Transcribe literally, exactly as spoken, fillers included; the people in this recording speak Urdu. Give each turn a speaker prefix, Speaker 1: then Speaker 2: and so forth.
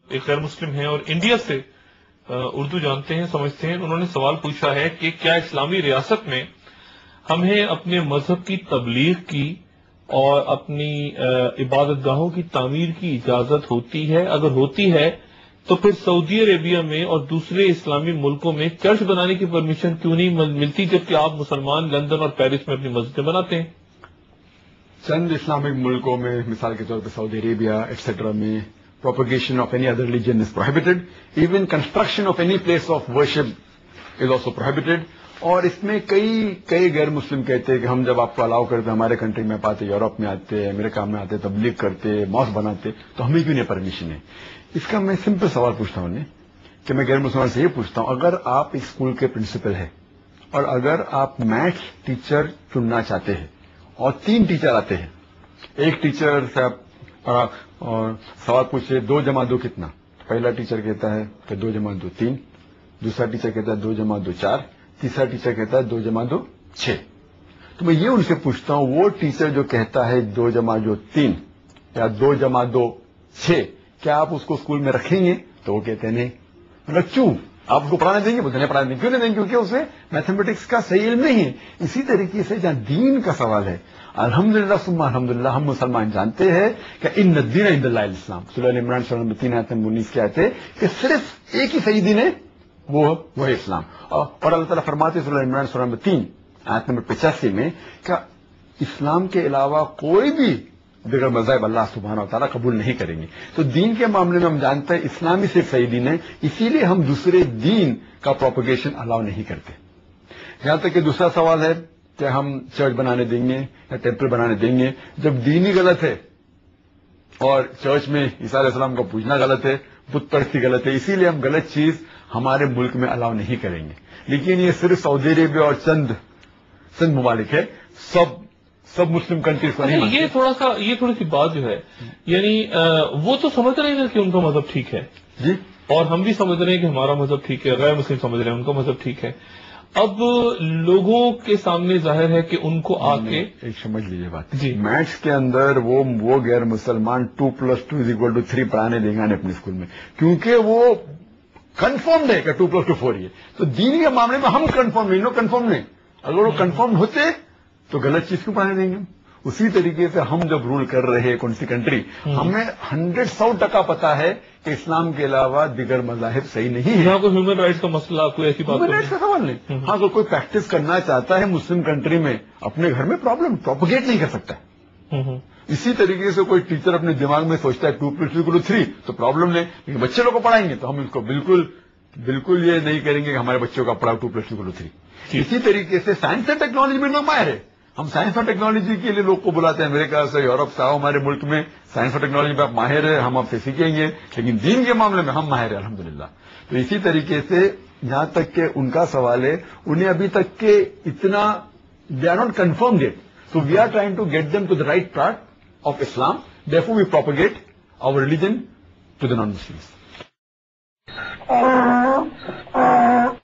Speaker 1: ایک غیر مسلم ہیں اور انڈیا سے اردو جانتے ہیں سمجھتے ہیں. انہوں نے سوال پوچھا ہے کہ کیا اسلامی ریاست میں ہمیں اپنے مذہب کی تبلیغ کی اور اپنی عبادت گاہوں کی تعمیر کی اجازت ہوتی ہے؟ اگر ہوتی ہے تو پھر سعودی عربیہ میں اور دوسرے اسلامی ملکوں میں چرچ بنانے کی پرمیشن کیوں نہیں ملتی جبکہ آپ مسلمان لندن اور پیرس میں اپنی مسجدیں بناتے ہیں؟
Speaker 2: چند اسلامک ملکوں میں مثال کے طور پہ سعودی عربیہ ایٹسٹرا میں propagation of any other religion is prohibited. Even construction of any place of worship is also prohibited. اور اس میں کئی کئی غیر مسلم کہتے ہیں کہ ہم جب آپ کو الاؤ کرتے ہمارے کنٹری میں آتے، یورپ میں آتے، امریکہ میں آتے، تبلیغ کرتے، ماسک بناتے، تو ہمیں کیوں نہیں پرمیشن ہے؟ اس کا میں سمپل سوال پوچھتا ہوں کہ میں غیر مسلمان سے یہ پوچھتا ہوں، اگر آپ ایک اسکول کے پرنسپل ہیں اور اگر آپ میتھس ٹیچر چننا چاہتے ہیں اور تین ٹیچر آتے ہیں، ایک ٹیچر سے آپ اور سوال پوچھے دو جمع دو کتنا؟ پہلا ٹیچر کہتا ہے کہ دو جمع دو تین، دوسرا ٹیچر کہتا ہے دو جمع دو چار، تیسرا ٹیچر کہتا ہے دو جمع دو چھ. تو میں یہ ان سے پوچھتا ہوں، وہ ٹیچر جو کہتا ہے دو جمع دو تین یا دو جمع دو چھ، کیا آپ اس کو اسکول میں رکھیں گے؟ تو وہ کہتے ہیں نہیں. مطلب کیوں آپ اس کو پڑھانے دیں گے؟ بولتے نہیں پڑھانے دیں گے. کیوں نہیں دیں گے؟ کیونکہ اسے میتھمیٹکس کا صحیح علم نہیں ہے. اسی طریقے سے جہاں دین کا سوال ہے، الحمدللہ ثم الحمدللہ ہم مسلمان جانتے ہیں کہ ان الدین عند اللہ الاسلام. سورہ عمران سورہ نمبر تین آیت نمبر انیس کے آیت ہے کہ صرف ایک ہی صحیح دین ہے، وہ وہ ہے اسلام. اور اللہ تعالیٰ فرماتے سورہ عمران سورہ نمبر تین آیت نمبر پچاسی میں کہ اسلام کے علاوہ کوئی بھی دیگر مذہب اللہ سبحانہ و تعالیٰ قبول نہیں کریں گے. تو دین کے معاملے میں ہم جانتے ہیں اسلامی صرف صحیح دین ہے، اسی لیے ہم دوسرے دین کا پروپیگیشن الاؤ نہیں کرتے. یہاں تک کہ دوسرا سوال ہے کہ ہم چرچ بنانے دیں گے یا ٹیمپل بنانے دیں گے. جب دین ہی غلط ہے اور چرچ میں عیسیٰ علیہ السلام کا پوجنا غلط ہے، بت پرستی غلط ہے، اسی لیے ہم غلط چیز ہمارے ملک میں الاؤ نہیں کریں گے. لیکن یہ صرف سعودی عربیہ اور چند چند ممالک ہے، سب سب مسلم کنٹریز کو نہیں.
Speaker 1: یہ تھوڑا سا یہ تھوڑی سی بات جو ہے، یعنی وہ تو سمجھ رہے ہیں کہ ان کا مذہب ٹھیک ہے
Speaker 2: جی،
Speaker 1: اور ہم بھی سمجھ رہے ہیں کہ ہمارا مذہب ٹھیک ہے، غیر مسلم سمجھ رہے ہیں ان کا مذہب ٹھیک ہے. اب لوگوں کے سامنے ظاہر ہے کہ ان کو آ کے
Speaker 2: ایک سمجھ لیجیے بات
Speaker 1: جی،
Speaker 2: میتھس کے اندر وہ وہ غیر مسلمان two plus two is equal to three پڑھانے دیں گے اپنے اسکول میں، کیونکہ وہ کنفرمڈ ہے کہ ٹو پلس ٹو فور ہی ہے. تو دین کے معاملے میں ہم کنفرم نہیں، نو کنفرم نہیں. اگر وہ کنفرم ہوتے تو غلط چیز کیوں پڑھانے دیں گے؟ اسی طریقے سے ہم جب رول کر رہے کون سی کنٹری، ہمیں ہنڈریڈ سو ٹکا پتا ہے کہ اسلام کے علاوہ دیگر مذاہب صحیح نہیں ہے.
Speaker 1: یہاں کوئی ہیومن رائٹس کا مسئلہ کوئی ایسی بات
Speaker 2: ہیومن رائٹس کا سوال نہیں. ہاں اگر کوئی پریکٹس کرنا چاہتا ہے مسلم کنٹری میں اپنے گھر میں پرابلم پروپیگیٹ نہیں کر سکتا. اسی طریقے سے کوئی ٹیچر اپنے دماغ میں سوچتا ہے ٹو پلس ٹو تھری تو پرابلم نہیں، لیکن بچے لوگ کو پڑھائیں گے تو ہم اس کو بالکل بالکل یہ نہیں کریں گے کہ ہمارے بچوں کا پڑھاؤ ٹو پلس ٹو تھری. اسی طریقے سے سائنس اینڈ ٹیکنالوجی میں لوگ ماہر ہے. ہم سائنس اور ٹیکنالوجی کے لیے لوگ کو بلاتے ہیں امریکہ سے، یورپ سے، آؤ ہمارے ملک میں سائنس اور ٹیکنالوجی پہ آپ ماہر ہیں، ہم آپ سے سیکھیں گے. لیکن دین کے معاملے میں ہم ماہر ہیں الحمدللہ. تو اسی طریقے سے یہاں تک کہ ان کا سوال ہے، انہیں ابھی تک کہ اتنا they are not confirmed yet. سو we are trying to get them to the right part of Islam. Therefore we propagate our religion to the non Muslims.